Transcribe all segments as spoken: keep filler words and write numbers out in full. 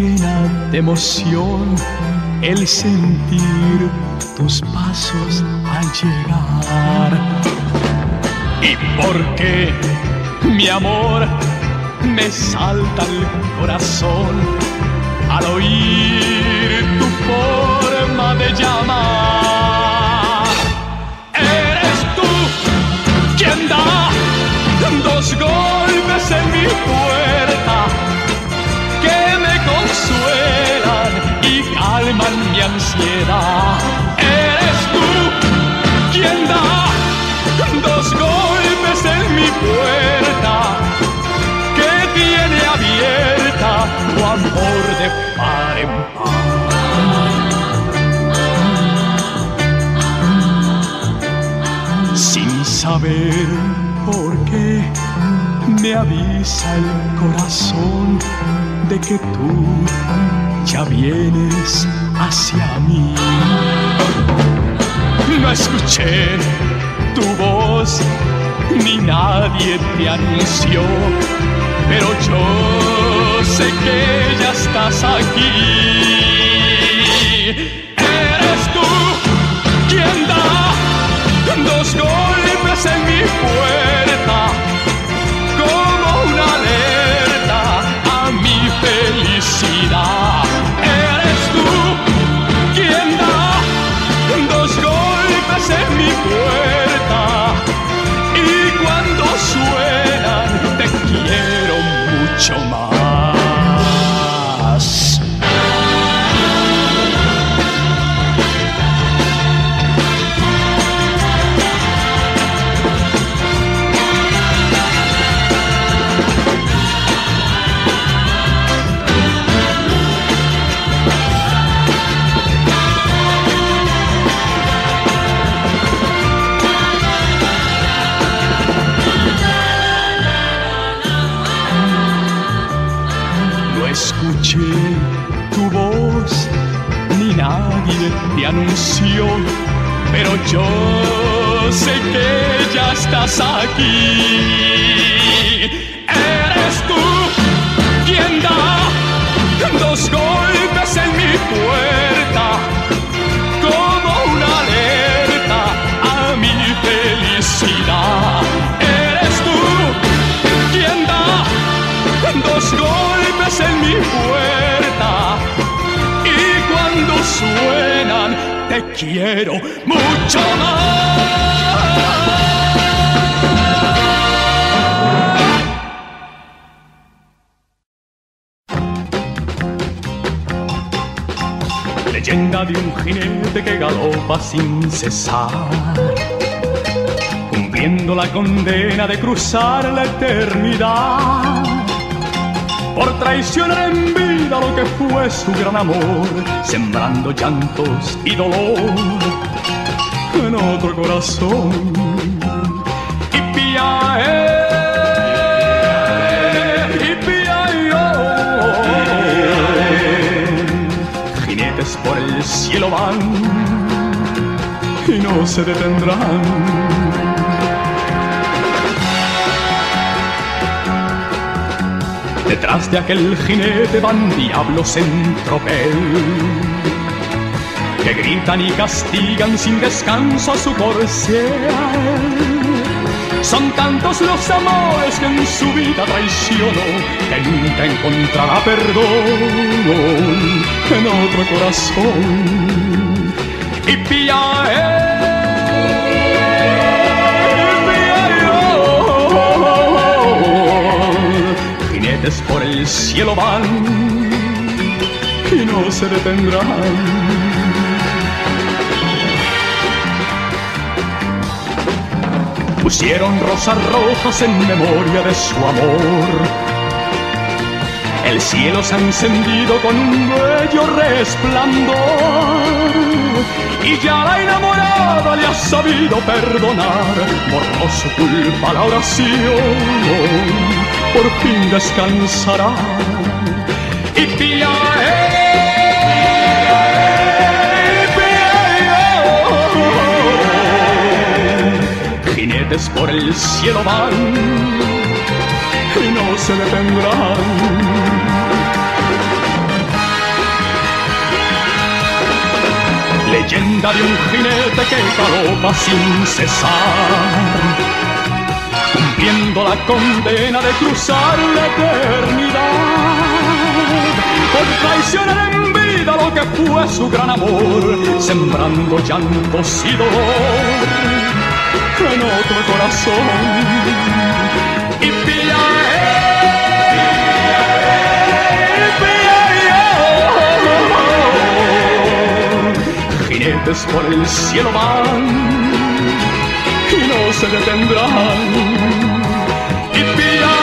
llena de emoción el sentir tus pasos al llegar. ¿Y por qué, mi amor, me salta el corazón al oír tu forma de llamar? Eres tú quien da dos golpes en mi puerta que me consuelan y calman mi ansiedad. Eres tú quien da dos golpes en mi puerta que tiene abierta tu amor de par en par. Sin saber por qué me avisa el corazón de que tú ya vienes hacia mí. No escuché tu voz ni nadie te anunció, pero yo sé que ya estás aquí. Eres tú quien da dos golpes en mi puerta como una alerta a mi felicidad. Eres tú quien da dos golpes en mi puerta y cuando suenan te quiero mucho más. Escuché tu voz, ni nadie te anunció, pero yo sé que ya estás aquí. Eres tú quien da dos golpes en mi puerta como una alerta a mi felicidad. Eres tú quien da dos golpes en mi puerta y cuando suenan te quiero mucho más. Leyenda de un jinete que galopa sin cesar, cumpliendo la condena de cruzar la eternidad, por traicionar en vida lo que fue su gran amor, sembrando llantos y dolor en otro corazón. Yippee-yi-hey, yippee-yi-oh. Jinetes por el cielo van y no se detendrán. Detrás de aquel jinete van diablos en tropel, que gritan y castigan sin descanso a su corcel. Son tantos los amores que en su vida traicionó, que nunca encontrará perdón en otro corazón. Yippee-yi-hey, jinetes por el cielo van y no se detendrán. Pusieron rosas rojas en memoria de su amor. El cielo se ha encendido con un bello resplandor y ya la enamorada le ha sabido perdonar. Borró su culpa la oración, por fin descansará. Yippee-yi-hey, jinetes por el cielo van y no se detendrán. leyenda de un jinete que galopa sin cesar, cumpliendo la condena de cruzar la eternidad, por traicionar en vida lo que fue su gran amor, sembrando llantos y dolor en otro corazón. Y pilla, jinetes por el cielo van y no se detendrán. Y pilla,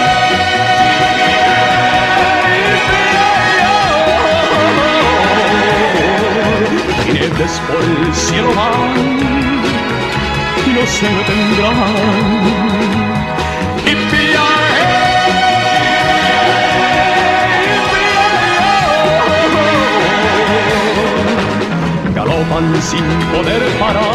jinetes por el cielo van y no se detendrán. Y pilla, galopan sin poder parar